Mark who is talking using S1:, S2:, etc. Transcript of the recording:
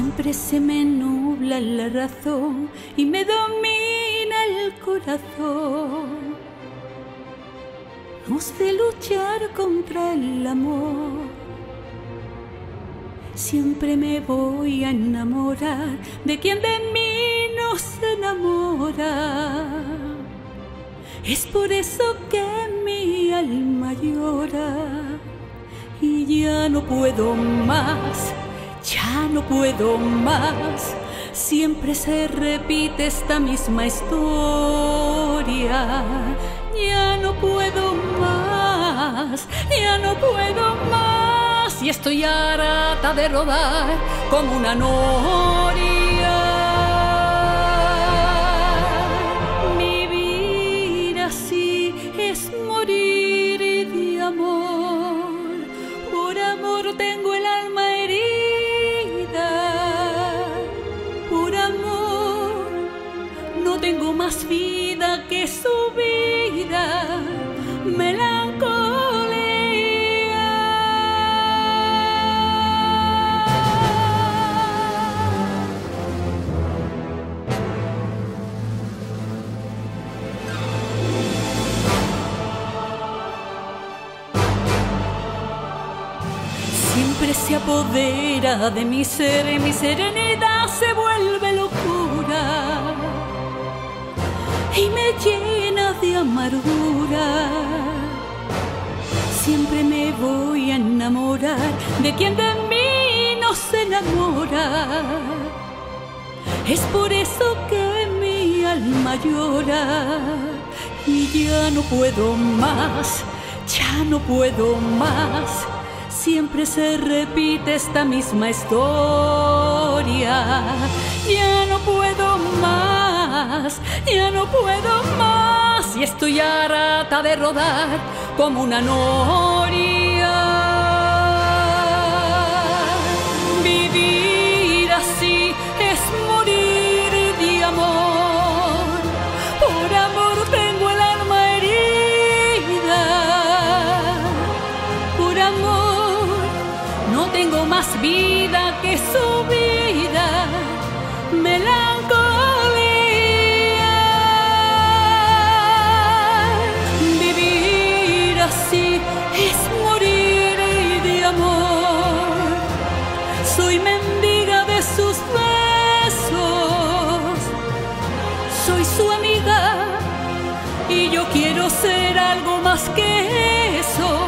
S1: Siempre se me nubla la razón y me domina el corazón. No sé luchar contra el amor. Siempre me voy a enamorar de quien de mí no se enamora. Es por eso que mi alma llora y ya no puedo más. Ya no puedo más, siempre se repite esta misma historia. Ya no puedo más, ya no puedo más, y estoy harta de rodar como una noria. Vivir así es morir de amor. Por amor tengo el alma herida. No tengo más vida que su vida, melancolía. Siempre se apodera de mi ser y mi serenidad se vuelve locura y me llena de amargura. Siempre me voy a enamorar de quien de mí no se enamora. Es por eso que mi alma llora y ya no puedo más, ya no puedo más. Siempre se repite esta misma historia. Ya no puedo más, ya no puedo más, y estoy harta de rodar como una noria. Vivir así es morir de amor. Por amor tengo el alma herida. Por amor no tengo más vida que su vida, melancolía. Vivir así es morir de amor. Soy mendiga de sus besos, soy su amiga y yo quiero ser algo más que eso.